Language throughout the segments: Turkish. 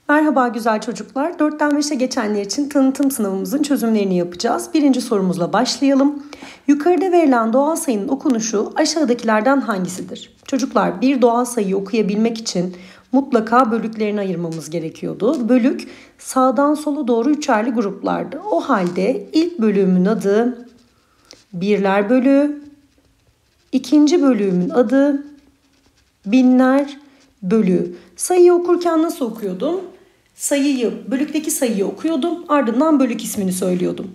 Merhaba güzel çocuklar. 4'ten 5'e geçenler için tanıtım sınavımızın çözümlerini yapacağız. Birinci sorumuzla başlayalım. Yukarıda verilen doğal sayının okunuşu aşağıdakilerden hangisidir? Çocuklar, bir doğal sayıyı okuyabilmek için mutlaka bölüklerini ayırmamız gerekiyordu. Bölük sağdan sola doğru üçerli gruplardı. O halde ilk bölümün adı birler bölüğü, ikinci bölümün adı binler bölüğü. Sayıyı okurken nasıl okuyordum? Bölükteki sayıyı okuyordum. Ardından bölük ismini söylüyordum.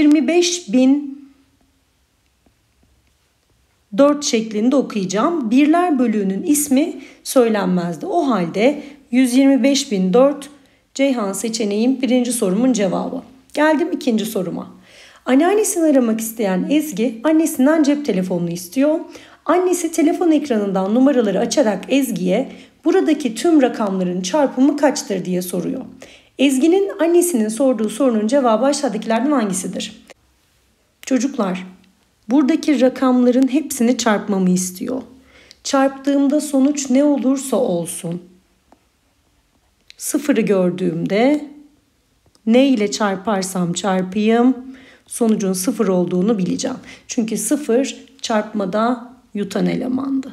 125.004 şeklinde okuyacağım. Birler bölüğünün ismi söylenmezdi. O halde 125.004 Ceyhan seçeneğim birinci sorumun cevabı. Geldim ikinci soruma. Anneannesini aramak isteyen Ezgi annesinden cep telefonunu istiyor. Annesi telefon ekranından numaraları açarak Ezgi'ye buradaki tüm rakamların çarpımı kaçtır diye soruyor. Ezgi'nin annesinin sorduğu sorunun cevabı aşağıdakilerden hangisidir? Çocuklar, buradaki rakamların hepsini çarpmamı istiyor. Çarptığımda sonuç ne olursa olsun. Sıfırı gördüğümde ne ile çarparsam çarpayım sonucun sıfır olduğunu bileceğim. Çünkü sıfır çarpmada yutan elemandı.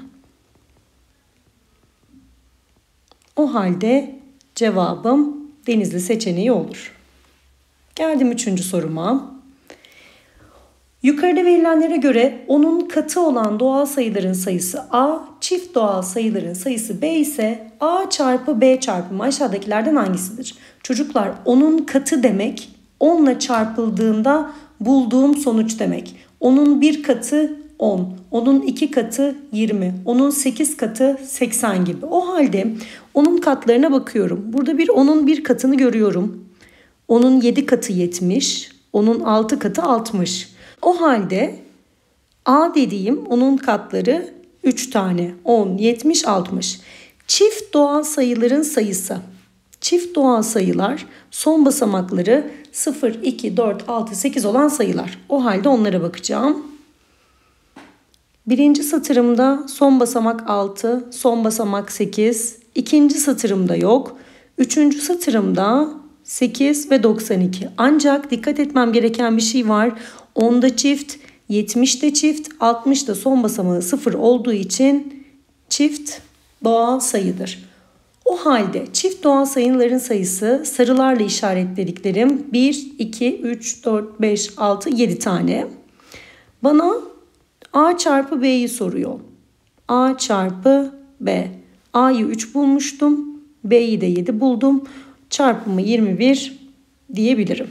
O halde cevabım Denizli seçeneği olur. Geldim üçüncü soruma. Yukarıda verilenlere göre onun katı olan doğal sayıların sayısı A, çift doğal sayıların sayısı B ise A çarpı B çarpımı aşağıdakilerden hangisidir? Çocuklar, onun katı demek 10 ile çarpıldığında bulduğum sonuç demek. Onun bir katı 10, onun 2 katı 20, onun 8 katı 80 gibi. O halde onun katlarına bakıyorum. Burada onun bir katını görüyorum. Onun 7 katı 70, onun 6 katı 60. O halde A dediğim onun katları 3 tane. 10, 70, 60. Çift doğal sayıların sayısı. Çift doğal sayılar son basamakları 0, 2, 4, 6, 8 olan sayılar. O halde onlara bakacağım. Birinci satırımda son basamak 6, son basamak 8. İkinci satırımda yok. Üçüncü satırımda 8 ve 92. Ancak dikkat etmem gereken bir şey var. 10'da çift, 70'de çift, 60'da son basamağı 0 olduğu için çift doğal sayıdır. O halde çift doğal sayıların sayısı sarılarla işaretlediklerim 1, 2, 3, 4, 5, 6, 7 tane. Bana A çarpı B'yi soruyor. A çarpı B. A'yı 3 bulmuştum. B'yi de 7 buldum. Çarpımı 21 diyebilirim.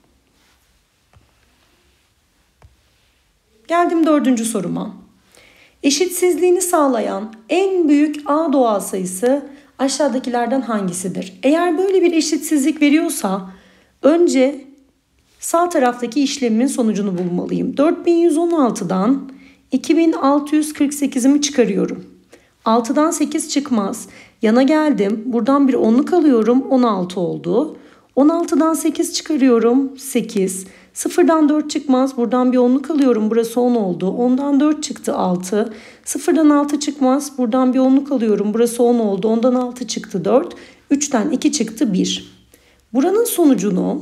Geldim dördüncü soruma. Eşitsizliğini sağlayan en büyük A doğal sayısı aşağıdakilerden hangisidir? Eğer böyle bir eşitsizlik veriyorsa önce sağ taraftaki işlemimin sonucunu bulmalıyım. 4116'dan 2648'imi çıkarıyorum. 6'dan 8 çıkmaz. Yana geldim. Buradan bir 10'luk alıyorum. 16 oldu. 16'dan 8 çıkarıyorum. 8. 0'dan 4 çıkmaz. Buradan bir 10'luk alıyorum. Burası 10 oldu. 10'dan 4 çıktı 6. 0'dan 6 çıkmaz. Buradan bir 10'luk alıyorum. Burası 10 oldu. 10'dan 6 çıktı 4. 3'ten 2 çıktı 1. Buranın sonucunu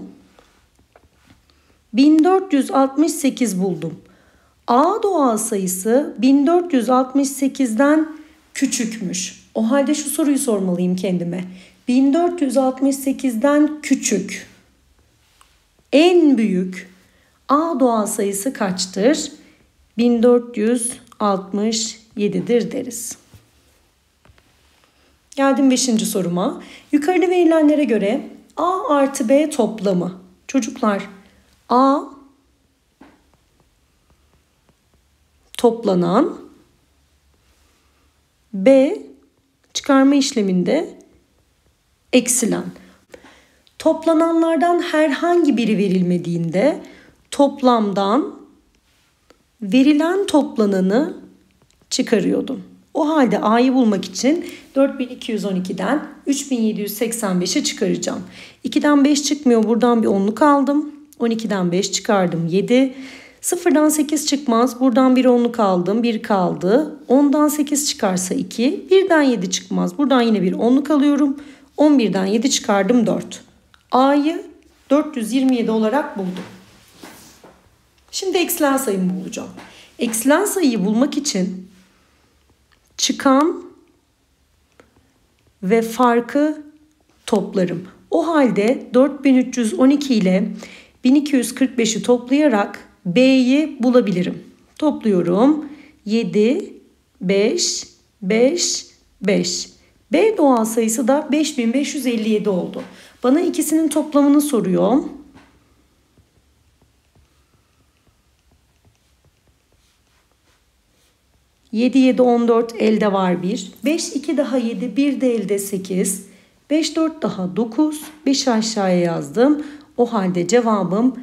1468 buldum. A doğal sayısı 1468'den küçükmüş. O halde şu soruyu sormalıyım kendime. 1468'den küçük, en büyük A doğal sayısı kaçtır? 1467'dir deriz. Geldim 5. soruma. Yukarıda verilenlere göre A artı B toplamı. Çocuklar, A toplanan, B çıkarma işleminde eksilen. Toplananlardan herhangi biri verilmediğinde toplamdan verilen toplananı çıkarıyordum. O halde A'yı bulmak için 4212'den 3785'e çıkaracağım. 2'den 5 çıkmıyor. Buradan bir 10'luk aldım. 12'den 5 çıkardım. 7. 0'dan 8 çıkmaz. Buradan bir 10'luk aldım. 1 kaldı. 10'dan 8 çıkarsa 2. 1'den 7 çıkmaz. Buradan yine bir 10'luk alıyorum. 11'den 7 çıkardım 4. A'yı 427 olarak buldum. Şimdi eksilen sayımı bulacağım. Eksilen sayıyı bulmak için çıkan ve farkı toplarım. O halde 4312 ile 1245'i toplayarak B'yi bulabilirim. Topluyorum. 7, 5, 5, 5. B doğal sayısı da 5557 oldu. Bana ikisinin toplamını soruyor. 7, 7, 14 elde var 1. 5, 2 daha 7, 1 de elde 8. 5, 4 daha 9. 5 aşağıya yazdım. O halde cevabım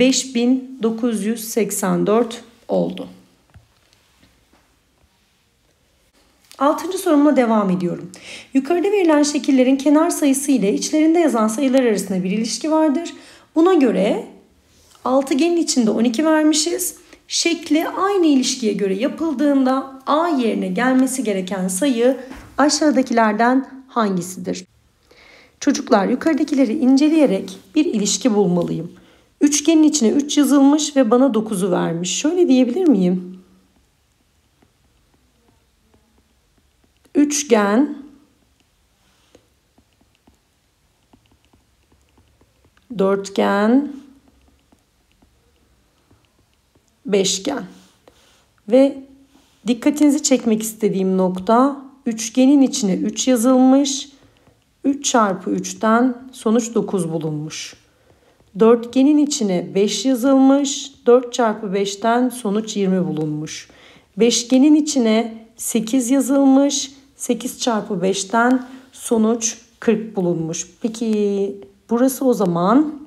5984 oldu. 6. sorumla devam ediyorum. Yukarıda verilen şekillerin kenar sayısı ile içlerinde yazan sayılar arasında bir ilişki vardır. Buna göre altıgenin içinde 12 vermişiz. Şekli aynı ilişkiye göre yapıldığında A yerine gelmesi gereken sayı aşağıdakilerden hangisidir? Çocuklar, yukarıdakileri inceleyerek bir ilişki bulmalıyım. Üçgenin içine 3 yazılmış ve bana 9'u vermiş. Şöyle diyebilir miyim? Üçgen, dörtgen, beşgen. Ve dikkatinizi çekmek istediğim nokta, üçgenin içine 3 yazılmış. 3 çarpı 3'ten sonuç 9 bulunmuş. Dörtgenin içine 5 yazılmış. 4 çarpı 5'ten sonuç 20 bulunmuş. Beşgenin içine 8 yazılmış. 8 çarpı 5'ten sonuç 40 bulunmuş. Peki burası o zaman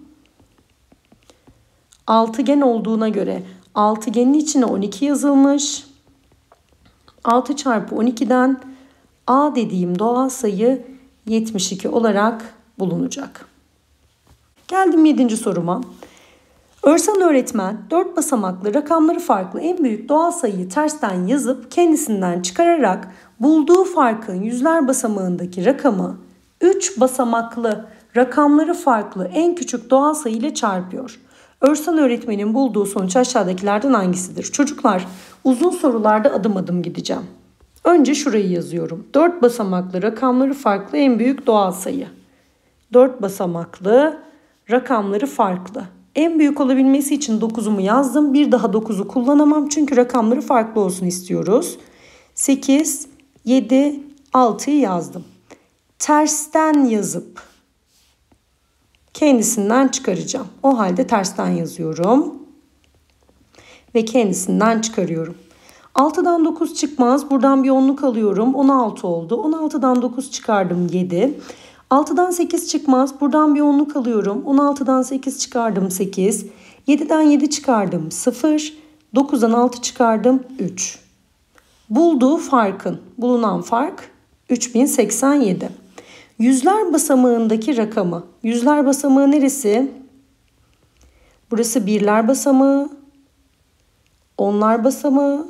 altıgen olduğuna göre altıgenin içine 12 yazılmış. 6 çarpı 12'den A dediğim doğal sayı 72 olarak bulunacak. Geldim 7. soruma. Örsan öğretmen 4 basamaklı rakamları farklı en büyük doğal sayıyı tersten yazıp kendisinden çıkararak bulduğu farkın yüzler basamağındaki rakamı 3 basamaklı rakamları farklı en küçük doğal sayı ile çarpıyor. Örsan öğretmenin bulduğu sonuç aşağıdakilerden hangisidir? Çocuklar, uzun sorularda adım adım gideceğim. Önce şurayı yazıyorum. 4 basamaklı rakamları farklı en büyük doğal sayı. 4 basamaklı rakamları farklı. En büyük olabilmesi için 9'umu yazdım. Bir daha 9'u kullanamam çünkü rakamları farklı olsun istiyoruz. 8, 7, 6'yı yazdım. Tersten yazıp kendisinden çıkaracağım. O halde tersten yazıyorum. Ve kendisinden çıkarıyorum. 6'dan 9 çıkmaz. Buradan bir onluk alıyorum. 16 oldu. 16'dan 9 çıkardım 7. 6'dan 8 çıkmaz. Buradan bir onluk alıyorum. 16'dan 8 çıkardım 8. 7'den 7 çıkardım 0. 9'dan 6 çıkardım 3. Bulduğu farkın, bulunan fark 3087. Yüzler basamağındaki rakamı. Yüzler basamağı neresi? Burası birler basamağı, onlar basamağı,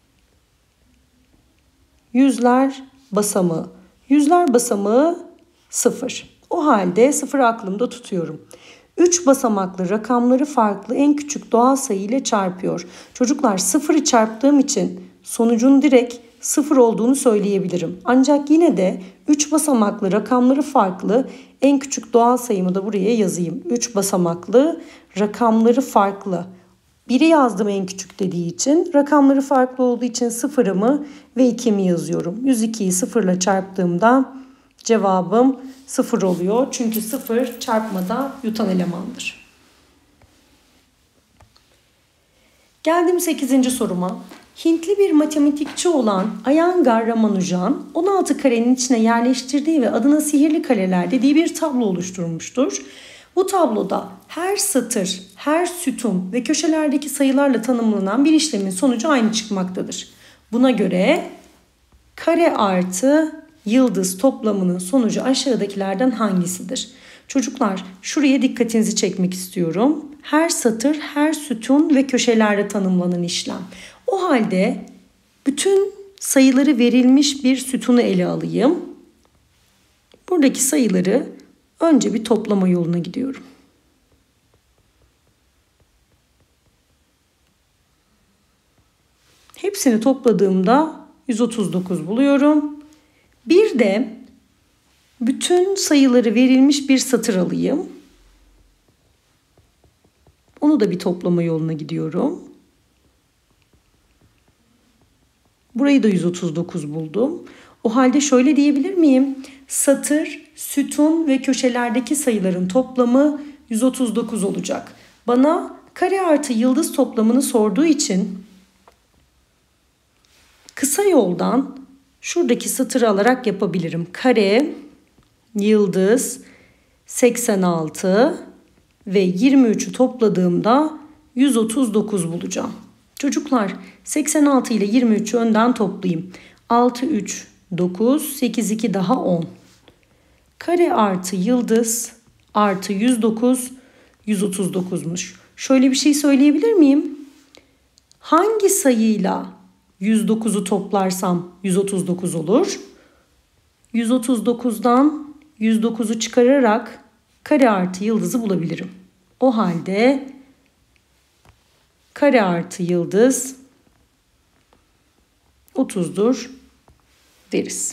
yüzler basamağı. Yüzler basamağı 0. O halde 0 aklımda tutuyorum. 3 basamaklı rakamları farklı en küçük doğal sayı ile çarpıyor. Çocuklar, 0'ı çarptığım için sonucun direkt 0 olduğunu söyleyebilirim. Ancak yine de 3 basamaklı rakamları farklı en küçük doğal sayımı da buraya yazayım. 3 basamaklı rakamları farklı. 1'i yazdım en küçük dediği için. Rakamları farklı olduğu için 0'ımı ve 2'mi yazıyorum. 102'yi 0 ile çarptığımda cevabım 0 oluyor. Çünkü 0 çarpmada yutan elemandır. Geldim 8. soruma. Hintli bir matematikçi olan Iyengar Ramanujan 16 karenin içine yerleştirdiği ve adına sihirli kareler dediği bir tablo oluşturmuştur. Bu tabloda her satır, her sütun ve köşelerdeki sayılarla tanımlanan bir işlemin sonucu aynı çıkmaktadır. Buna göre kare artı yıldız toplamının sonucu aşağıdakilerden hangisidir? Çocuklar, şuraya dikkatinizi çekmek istiyorum. Her satır, her sütun ve köşelerde tanımlanan işlem. O halde bütün sayıları verilmiş bir sütunu ele alayım. Buradaki sayıları önce bir toplama yoluna gidiyorum. Hepsini topladığımda 139 buluyorum. Bir de bütün sayıları verilmiş bir satır alayım. Onu da bir toplama yoluna gidiyorum. Burayı da 139 buldum. O halde şöyle diyebilir miyim? Satır, sütun ve köşelerdeki sayıların toplamı 139 olacak. Bana kare artı yıldız toplamını sorduğu için kısa yoldan şuradaki satırı alarak yapabilirim. Kare, yıldız, 86 ve 23'ü topladığımda 139 bulacağım. Çocuklar 86 ile 23'ü önden toplayayım. 6, 3, 9, 8, 2 daha 10. Kare artı yıldız artı 109, 139'muş. Şöyle bir şey söyleyebilir miyim? Hangi sayıyla 109'u toplarsam 139 olur? 139'dan 109'u çıkararak kare artı yıldızı bulabilirim. O halde kare artı yıldız 30'dur deriz.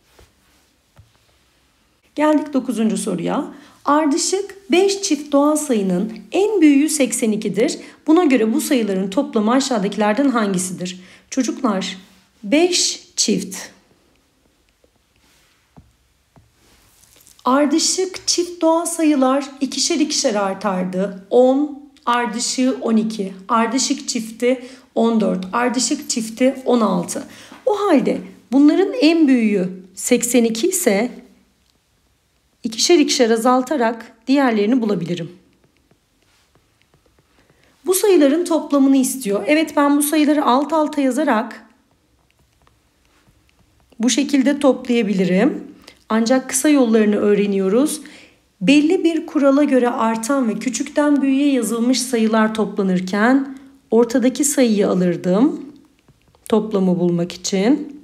Geldik 9. soruya. Ardışık 5 çift doğal sayının en büyüğü 82'dir. Buna göre bu sayıların toplamı aşağıdakilerden hangisidir? Çocuklar 5 çift. Ardışık çift doğal sayılar ikişer ikişer artardı. 10, ardışığı 12, ardışık çifti 14, ardışık çifti 16. O halde bunların en büyüğü 82 ise ikişer ikişer azaltarak diğerlerini bulabilirim. Bu sayıların toplamını istiyor. Evet, ben bu sayıları alt alta yazarak bu şekilde toplayabilirim. Ancak kısa yollarını öğreniyoruz. Belli bir kurala göre artan ve küçükten büyüğe yazılmış sayılar toplanırken ortadaki sayıyı alırdım toplamı bulmak için.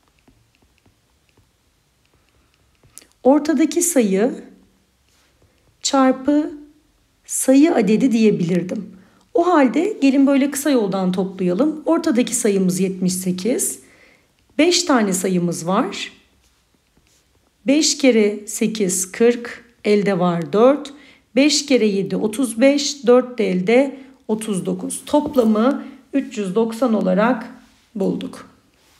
Ortadaki sayı çarpı sayı adedi diyebilirdim. O halde gelin böyle kısa yoldan toplayalım. Ortadaki sayımız 78. 5 tane sayımız var. 5 kere 8 40. Elde var 4. 5 kere 7 35. 4 de elde 39. Toplamı 390 olarak bulduk.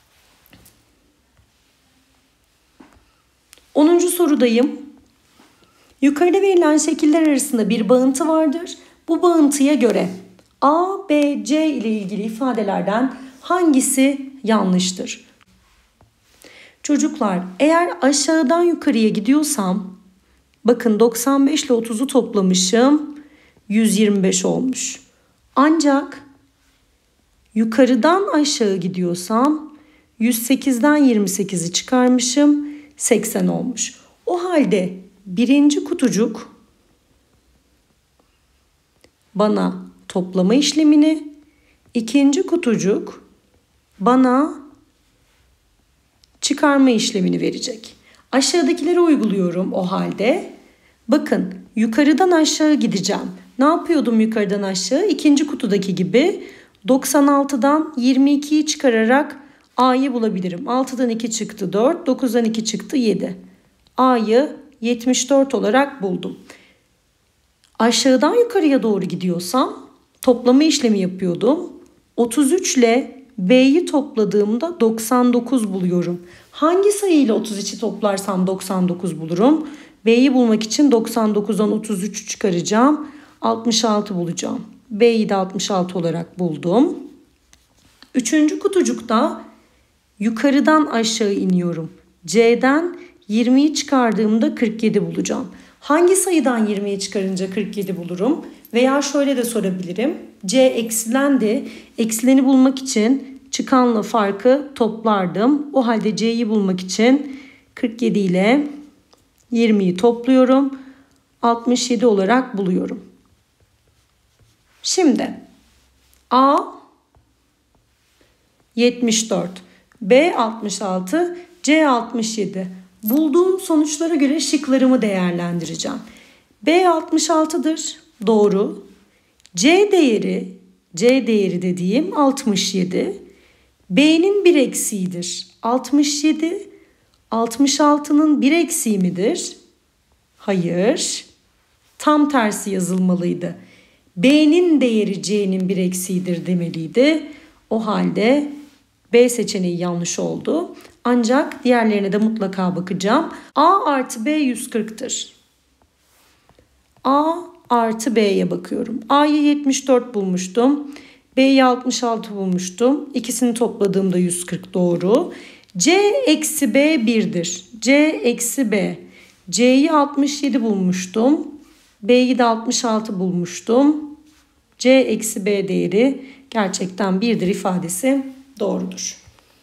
10. sorudayım. Yukarıda verilen şekiller arasında bir bağıntı vardır. Bu bağıntıya göre A, B, C ile ilgili ifadelerden hangisi yanlıştır? Çocuklar, eğer aşağıdan yukarıya gidiyorsam, bakın 95 ile 30'u toplamışım, 125 olmuş. Ancak yukarıdan aşağı gidiyorsam 108'den 28'i çıkarmışım, 80 olmuş. O halde birinci kutucuk bana toplama işlemini, ikinci kutucuk bana çıkarma işlemini verecek. Aşağıdakileri uyguluyorum o halde. Bakın, yukarıdan aşağı gideceğim. Ne yapıyordum yukarıdan aşağı? İkinci kutudaki gibi 96'dan 22'yi çıkararak A'yı bulabilirim. 6'dan 2 çıktı 4, 9'dan 2 çıktı 7. A'yı 74 olarak buldum. Aşağıdan yukarıya doğru gidiyorsam toplama işlemi yapıyordum. 33 ile B'yi topladığımda 99 buluyorum. Hangi sayıyla 33'ü toplarsam 99 bulurum? B'yi bulmak için 99'dan 33 çıkaracağım. 66 bulacağım. B'yi de 66 olarak buldum. Üçüncü kutucukta yukarıdan aşağı iniyorum. C'den 20'yi çıkardığımda 47 bulacağım. Hangi sayıdan 20'yi çıkarınca 47 bulurum? Veya şöyle de sorabilirim. C eksilendi. Eksileni bulmak için çıkanla farkı toplardım. O halde C'yi bulmak için 47 ile 20'yi topluyorum. 67 olarak buluyorum. Şimdi A 74, B 66, C 67. Bulduğum sonuçlara göre şıklarımı değerlendireceğim. B 66'dır. Doğru. C değeri dediğim 67. B'nin bir eksiğidir. 67. 66'nın bir eksiği midir? Hayır. Tam tersi yazılmalıydı. B'nin değeri C'nin bir eksiğidir demeliydi. O halde B seçeneği yanlış oldu. Ancak diğerlerine de mutlaka bakacağım. A artı B 140'tır. A artı B'ye bakıyorum. A'yı 74 bulmuştum. B'yi 66 bulmuştum. İkisini topladığımda 140 doğru. C eksi B 1'dir. C eksi B. C'yi 67 bulmuştum. B'yi de 66 bulmuştum. C eksi B değeri gerçekten 1'dir ifadesi doğrudur.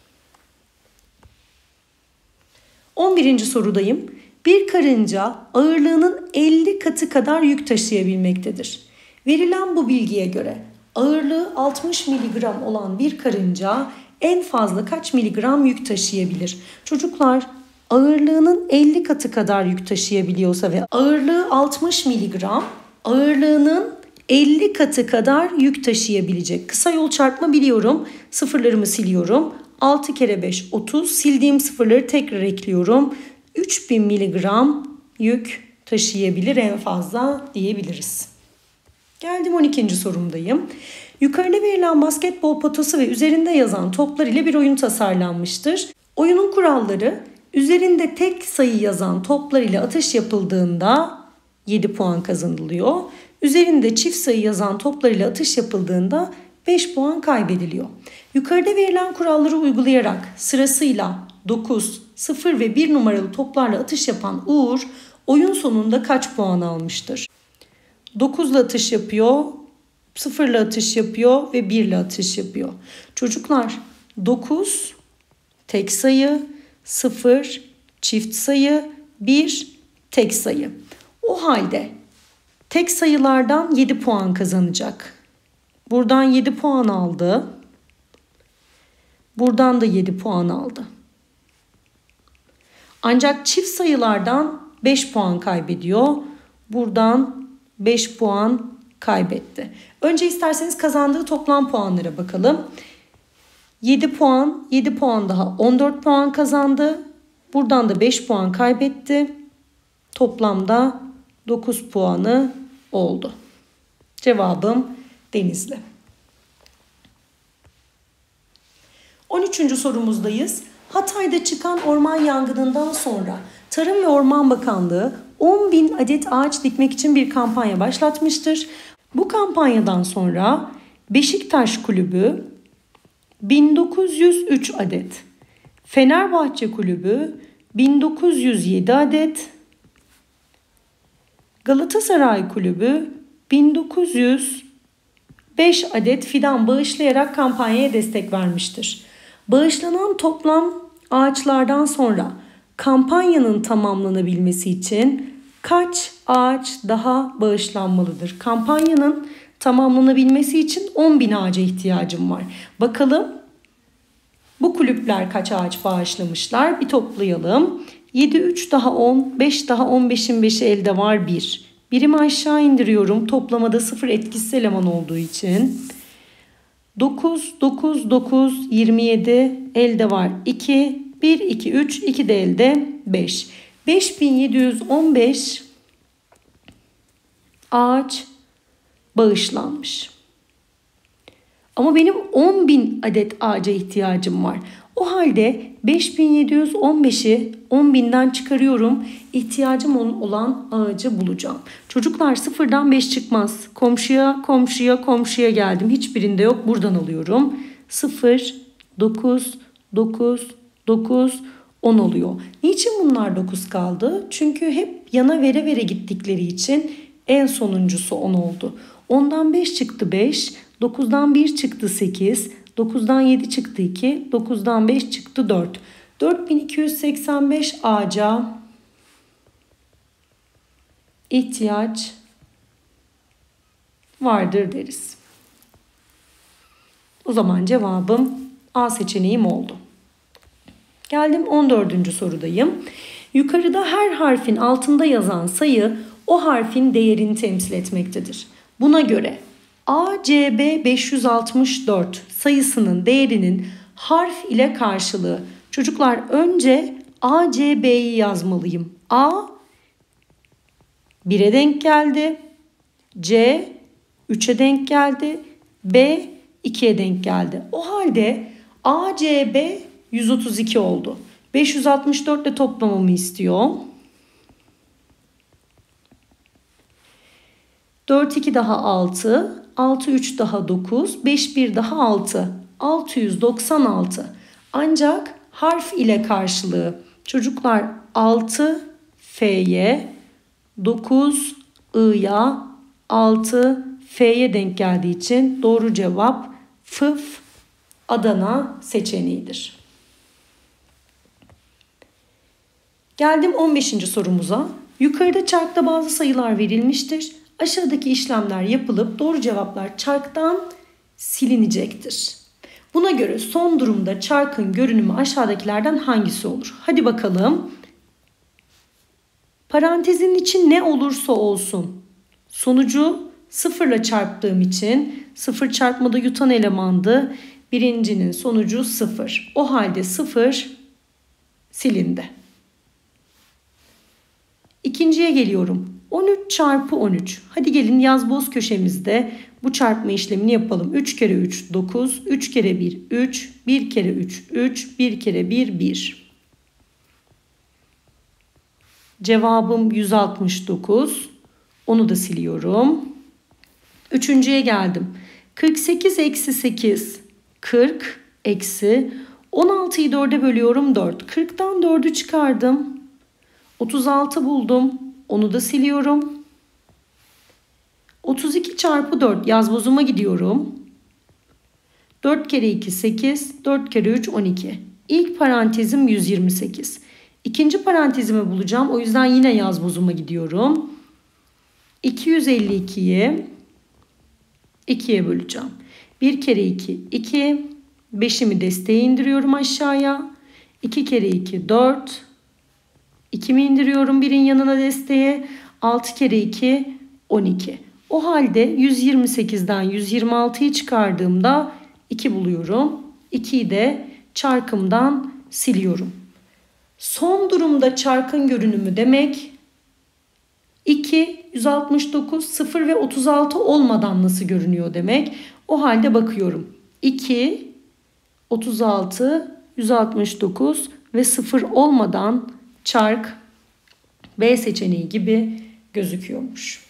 11. sorudayım. Bir karınca ağırlığının 50 katı kadar yük taşıyabilmektedir. Verilen bu bilgiye göre ağırlığı 60 miligram olan bir karınca en fazla kaç miligram yük taşıyabilir? Çocuklar, ağırlığının 50 katı kadar yük taşıyabiliyorsa ve ağırlığı 60 miligram, ağırlığının 50 katı kadar yük taşıyabilecek. Kısa yol çarpma biliyorum. Sıfırlarımı siliyorum. 6 kere 5 30. Sildiğim sıfırları tekrar ekliyorum. 3000 miligram yük taşıyabilir en fazla diyebiliriz. Geldim 12. sorumdayım. Yukarıda verilen basketbol potası ve üzerinde yazan toplar ile bir oyun tasarlanmıştır. Oyunun kuralları: üzerinde tek sayı yazan toplar ile atış yapıldığında 7 puan kazanılıyor. Üzerinde çift sayı yazan toplar ile atış yapıldığında 5 puan kaybediliyor. Yukarıda verilen kuralları uygulayarak sırasıyla 9, 0 ve 1 numaralı toplarla atış yapan Uğur oyun sonunda kaç puan almıştır? 9 ile atış yapıyor, 0 ile atış yapıyor ve 1 ile atış yapıyor. Çocuklar, 9 tek sayı, 0 çift sayı, 1 tek sayı. O halde tek sayılardan 7 puan kazanacak. Buradan 7 puan aldı. Buradan da 7 puan aldı. Ancak çift sayılardan 5 puan kaybediyor. Buradan 5 puan kaybetti. Önce isterseniz kazandığı toplam puanlara bakalım. 7 puan, 7 puan daha 14 puan kazandı. Buradan da 5 puan kaybetti. Toplamda 9 puanı oldu. Cevabım Denizli. 13. sorumuzdayız. Hatay'da çıkan orman yangınından sonra Tarım ve Orman Bakanlığı 10.000 adet ağaç dikmek için bir kampanya başlatmıştır. Bu kampanyadan sonra Beşiktaş Kulübü 1903 adet, Fenerbahçe Kulübü 1907 adet, Galatasaray Kulübü 1905 adet fidan bağışlayarak kampanyaya destek vermiştir. Bağışlanan toplam ağaçlardan sonra kampanyanın tamamlanabilmesi için kaç ağaç daha bağışlanmalıdır? Kampanyanın tamamlanabilmesi için 10.000 ağaca ihtiyacım var. Bakalım bu kulüpler kaç ağaç bağışlamışlar? Bir toplayalım. 7, 3 daha 10, 5 daha 15'in 5'i elde var 1. Birimi aşağı indiriyorum. Toplamada 0 etkisiz eleman olduğu için. 9, 9, 9, 27 elde var 2. 1, 2, 3, 2 de elde 5. 5715 ağaç bağışlanmış. Ama benim 10.000 adet ağaca ihtiyacım var. O halde 5715'i 10.000'den çıkarıyorum. İhtiyacım olan ağacı bulacağım. Çocuklar, sıfırdan 5 çıkmaz. Komşuya geldim. Hiçbirinde yok. Buradan alıyorum. 0, 9, 9, 9, 10 oluyor. Niçin bunlar 9 kaldı? Çünkü hep yana vere gittikleri için en sonuncusu 10 oldu. 10'dan 5 çıktı 5. 9'dan 1 çıktı 8. 9'dan 7 çıktı 2. 9'dan 5 çıktı 4. 4285 ağaca ihtiyaç vardır deriz. O zaman cevabım A seçeneğim oldu. Geldim 14. sorudayım. Yukarıda her harfin altında yazan sayı o harfin değerini temsil etmektedir. Buna göre ACB 564 sayısının değerinin harf ile karşılığı. Çocuklar önce ACB'yi yazmalıyım. A 1'e denk geldi. C 3'e denk geldi. B 2'ye denk geldi. O halde ACB 132 oldu. 564 ile toplamamı istiyor. 4 2 daha 6, 6 3 daha 9, 5 1 daha 6. 696. Ancak harf ile karşılığı. Çocuklar 6 F'ye, 9 I'ya, 6 F'ye denk geldiği için doğru cevap Fıf Adana seçeneğidir. Geldim 15. sorumuza. Yukarıda çarkta bazı sayılar verilmiştir. Aşağıdaki işlemler yapılıp doğru cevaplar çarktan silinecektir. Buna göre son durumda çarkın görünümü aşağıdakilerden hangisi olur? Hadi bakalım. Parantezin içi ne olursa olsun. Sonucu sıfırla çarptığım için sıfır çarpmada yutan elemandı. Birincinin sonucu 0. O halde 0 silindi. İkinciye geliyorum. 13 çarpı 13. Hadi gelin yazboz köşemizde bu çarpma işlemini yapalım. 3 kere 3 9, 3 kere 1 3, 1 kere 3 3, 1 kere 1 1. Cevabım 169. Onu da siliyorum. Üçüncüye geldim. 48 eksi 8 40 eksi 16'yı 4'e bölüyorum 4. 40'tan 4'ü çıkardım. 36 buldum. Onu da siliyorum. 32 çarpı 4 yazbozuma gidiyorum. 4 kere 2 8, 4 kere 3 12. İlk parantezim 128. İkinci parantezimi bulacağım. O yüzden yine yazbozuma gidiyorum. 252'yi 2'ye böleceğim. 1 kere 2 2. 5'imi desteğe indiriyorum aşağıya. 2 kere 2 4. 2'mi indiriyorum birin yanına desteğe. 6 kere 2 12. O halde 128'den 126'yı çıkardığımda 2 buluyorum. 2'yi de çarkımdan siliyorum. Son durumda çarkın görünümü demek 2, 169, 0 ve 36 olmadan nasıl görünüyor demek. O halde bakıyorum. 2, 36, 169 ve 0 olmadan çark B seçeneği gibi gözüküyormuş.